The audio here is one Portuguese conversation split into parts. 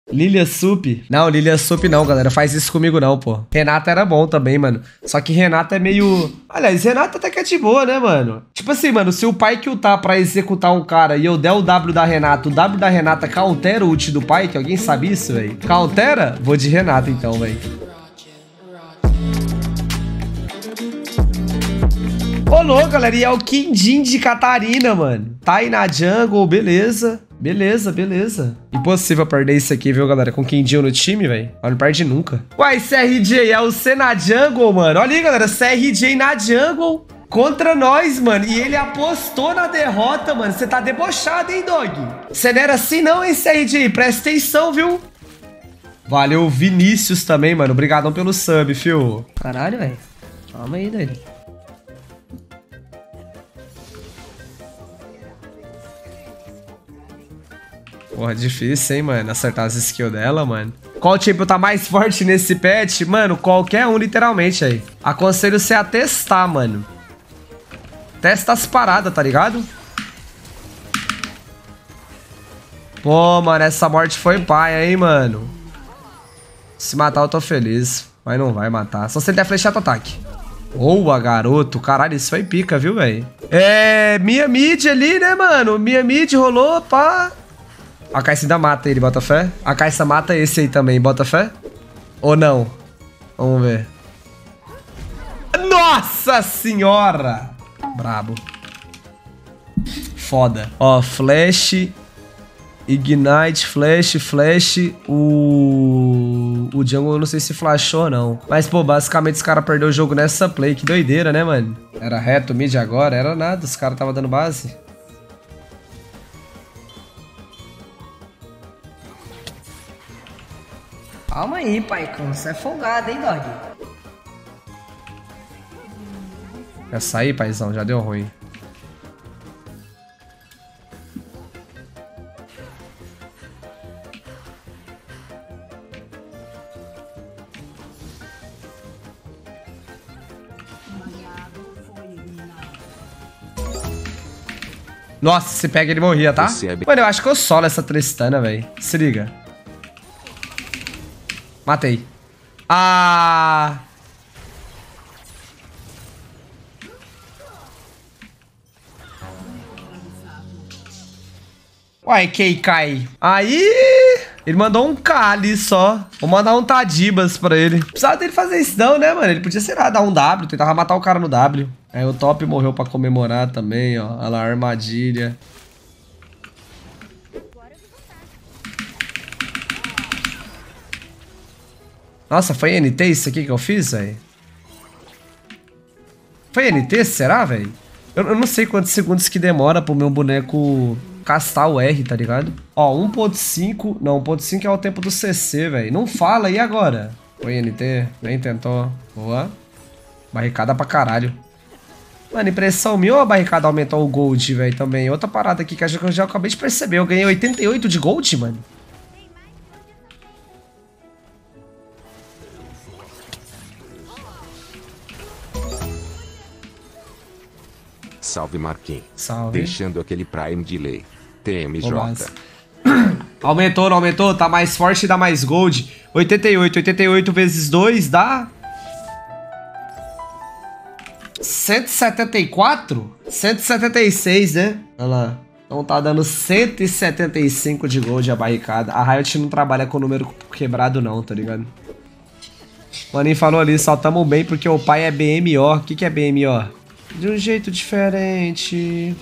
Lilia Sup. Não, Lilia Sup não, galera. Faz isso comigo não, pô. Renata era bom também, mano. Só que Renata é meio... Aliás, Renata até que é de boa, né, mano? Tipo assim, mano, se o pai que ultar pra executar um cara e eu der o W da Renata, o W da Renata countera o ult do pai, que alguém sabe isso, velho? Countera? Vou de Renata então, velho. Ô, louco, galera. E é o Quindim de Catarina, mano. Tá aí na jungle, beleza. Beleza, beleza. Impossível perder isso aqui, viu, galera? Com Quindim no time, velho. Não perde nunca. Uai, CRJ, é o C na jungle, mano. Olha aí, galera. CRJ na jungle contra nós, mano. E ele apostou na derrota, mano. Você tá debochado, hein, dog? Você não era assim não, hein, CRJ? Presta atenção, viu? Valeu, Vinícius também, mano. Obrigadão pelo sub, fio. Caralho, velho. Calma aí, doido. Porra, difícil, hein, mano, acertar as skills dela, mano. Qual tipo tá mais forte nesse patch? Mano, qualquer um, literalmente, aí. Aconselho você a testar, mano. Testa as paradas, tá ligado? Pô, mano, essa morte foi paia, hein, mano. Se matar, eu tô feliz. Mas não vai matar. Só se ele der flechado ataque. Boa, garoto. Caralho, isso foi pica, viu, velho? É... Minha mid ali, né, mano? Minha mid rolou, pá... A Kai'Sa ainda mata ele, bota fé? A Kai'Sa mata esse aí também, bota fé? Ou não? Vamos ver. Nossa senhora! Brabo. Foda. Ó, flash. Ignite, flash. O jungle eu não sei se flashou ou não. Mas, pô, basicamente os caras perderam o jogo nessa play. Que doideira, né, mano? Era reto, mid agora? Era nada, os caras estavam dando base. Calma aí, pai. Você é folgado, hein, dog? Essa aí, paizão, já deu ruim. Nossa, se pega ele morria, tá? Mano, eu acho que eu solo essa Tristana, velho. Se liga. Matei. Ah! Uai, Keikai. Aí... Ele mandou um K ali só. Vou mandar um Tadibas pra ele. Precisava dele fazer isso não, né, mano? Ele podia, sei lá, dar um W. Tentava matar o cara no W. Aí o top morreu pra comemorar também, ó. Olha lá, armadilha. Nossa, foi NT isso aqui que eu fiz, velho? Foi NT, será, velho? Eu não sei quantos segundos que demora pro meu boneco castar o R, tá ligado? Ó, 1.5... Não, 1.5 é o tempo do CC, velho. Não fala, e agora? Foi NT, nem tentou. Boa. Barricada pra caralho. Mano, impressão minha ou a barricada aumentou o gold, velho, também? Outra parada aqui que eu já acabei de perceber. Eu ganhei 88 de gold, mano. Salve, Marquinhos. Salve. Deixando aquele Prime delay. TMJ. Aumentou, não aumentou? Tá mais forte e dá mais gold. 88. 88 vezes 2 dá... 174? 176, né? Olha lá. Então tá dando 175 de gold a barricada. A Riot não trabalha com número quebrado não, tá ligado? O Maninho falou ali, só tamo bem porque o pai é BMO. O que é BMO? De um jeito diferente.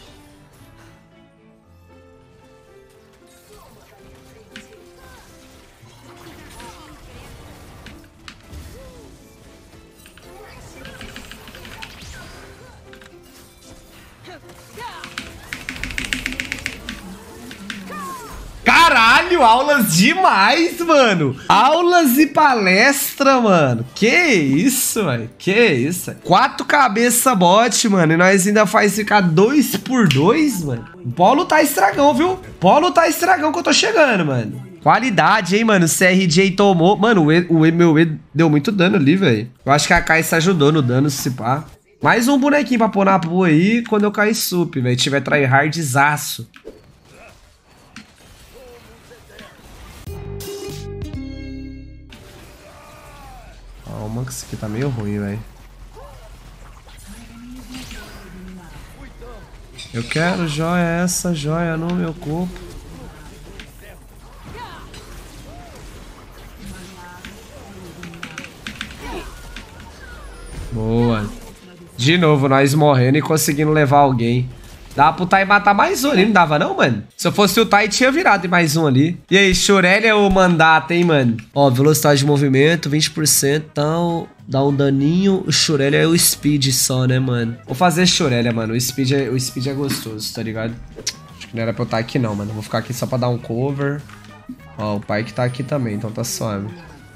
Caralho, aulas demais, mano. Aulas e palestra, mano. Que isso, velho. Que isso. 4 cabeça bot, mano. E nós ainda faz ficar 2x2, mano. O Polo tá estragão, viu? Polo tá estragão que eu tô chegando, mano. Qualidade, hein, mano. O CRJ tomou. Mano, o meu E deu muito dano ali, velho. Eu acho que a Kai'Sa ajudou no dano, se pá. Mais um bonequinho pra pôr na pool aí quando eu cair sup, velho. Tiver tryhardzaço. Calma que isso aqui tá meio ruim, velho. Eu quero joia, essa joia no meu corpo. Boa. De novo, nós morrendo e conseguindo levar alguém. Dava pro Tai matar mais um ali, não dava não, mano? Se eu fosse o Tai, tinha virado mais um ali. E aí, Shurelli é o mandato, hein, mano? Ó, velocidade de movimento, 20%, então dá um daninho. O Shurelli é o speed só, né, mano? Vou fazer Shurelli, mano. O speed é gostoso, tá ligado? Acho que não era pra eu estar aqui não, mano. Vou ficar aqui só pra dar um cover. Ó, o pai que tá aqui também, então tá suave.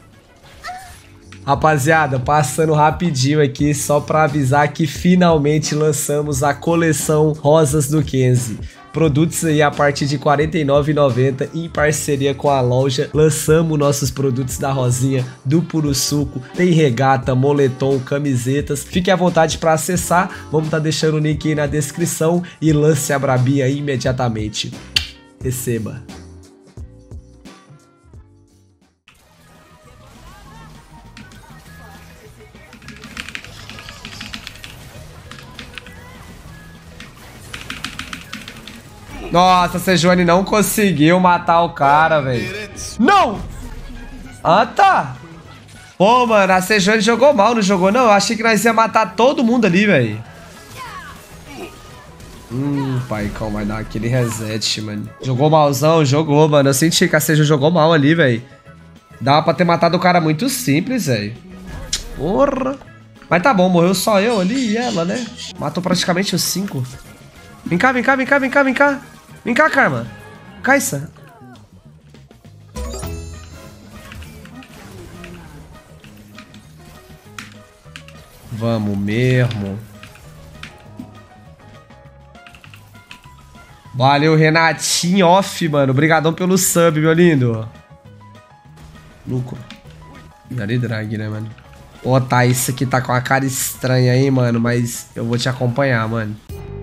Rapaziada, passando rapidinho aqui só pra avisar que finalmente lançamos a coleção Rosas do Kenzie. Produtos aí a partir de R$ 49,90 em parceria com a loja. Lançamos nossos produtos da Rosinha, do Puro Suco. Tem regata, moletom, camisetas. Fique à vontade para acessar. Vamos estar deixando o link aí na descrição e lance a brabinha aí imediatamente. Receba. Nossa, a Sejuani não conseguiu matar o cara, velho. Não! Ah, tá. Pô, mano, a Sejuani jogou mal, não jogou não? Eu achei que nós ia matar todo mundo ali, velho. Paicão vai dar aquele reset, mano. Jogou malzão? Jogou, mano. Eu senti que a Sejuani jogou mal ali, velho. Dava pra ter matado o cara muito simples, velho. Porra. Mas tá bom, morreu só eu ali e ela, né? Matou praticamente os 5. Vem cá, vem cá, vem cá, vem cá, vem cá. Vem cá, Karma. Caixa. Vamos mesmo. Valeu, Renatinho off, mano. Obrigadão pelo sub, meu lindo. Lucro. Ali drag, né, mano? Ô, tá, isso aqui tá com uma cara estranha aí, mano. Mas eu vou te acompanhar, mano.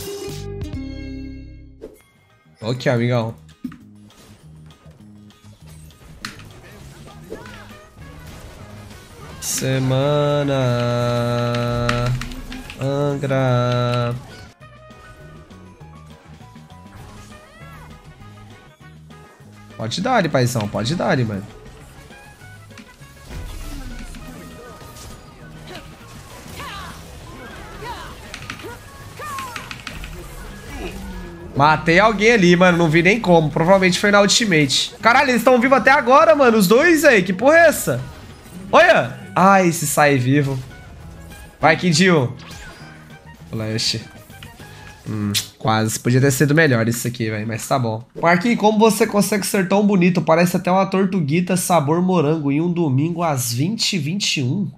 Ok, amigão. Semana Angra. Pode dar ali, paizão. Pode dar ali, mano. Matei alguém ali, mano. Não vi nem como. Provavelmente foi na ultimate. Caralho, eles estão vivos até agora, mano. Os dois aí. Que porra é essa? Olha. Ai, se sai vivo. Vai, Kidil. Flash. Quase. Podia ter sido melhor isso aqui, velho. Mas tá bom. Marquinhos, como você consegue ser tão bonito? Parece até uma tortuguita sabor morango em um domingo às 20h21.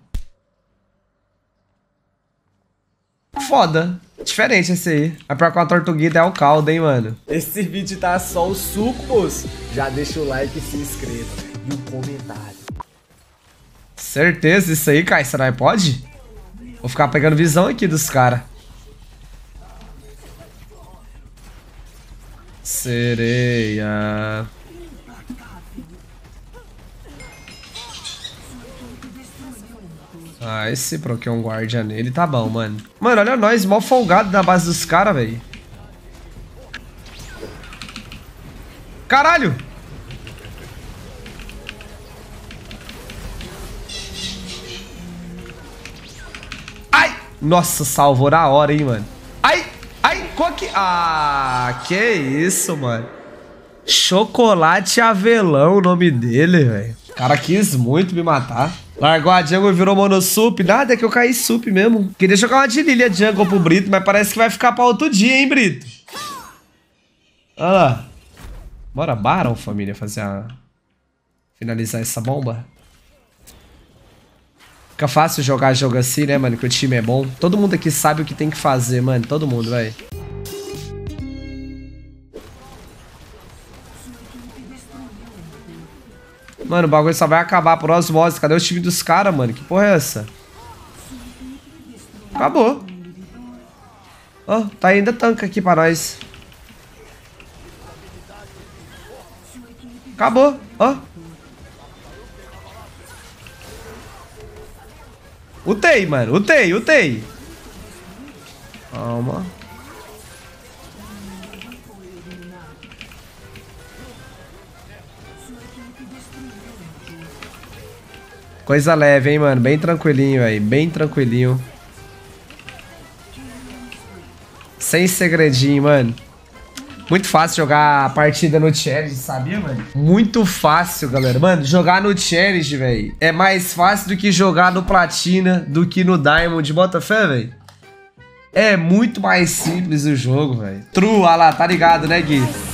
Foda. Diferente esse aí. Mas pra com a tortuguita é o caldo, hein, mano. Esse vídeo tá só o suco, moço. Já deixa o like e se inscreva. E um comentário. Certeza isso aí, Kai. Será que pode? Vou ficar pegando visão aqui dos caras. Sereia. Ah, esse Prokion Guardian nele tá bom, mano. Mano, olha nós, mó folgado na base dos caras, velho. Caralho! Ai! Nossa, salvou na hora, hein, mano. Ai! Ai! Qual que... Ah, que isso, mano. Chocolate Avelão o nome dele, velho. O cara quis muito me matar. Largou a jungle e virou monosup. Nada, é que eu caí sup mesmo. Queria jogar uma de Lilia jungle pro Brito, mas parece que vai ficar pra outro dia, hein, Brito? Olha lá. Bora, Baron, família, fazer a... finalizar essa bomba. Fica fácil jogar jogo assim, né, mano? Que o time é bom. Todo mundo aqui sabe o que tem que fazer, mano. Todo mundo, velho. Mano, o bagulho só vai acabar por osmose. Cadê o time dos caras, mano? Que porra é essa? Acabou. Ó, tá ainda tanca aqui pra nós. Acabou, ó. Utei, mano. Utei. Calma. Coisa leve, hein, mano. Bem tranquilinho, velho. Bem tranquilinho. Sem segredinho, mano. Muito fácil jogar a partida no Challenge, sabia, mano? Muito fácil, galera. Mano, jogar no Challenge, velho, é mais fácil do que jogar no Platina, do que no Diamond. Bota fé, velho? É muito mais simples o jogo, velho. True, ah lá, tá ligado, né, Gui?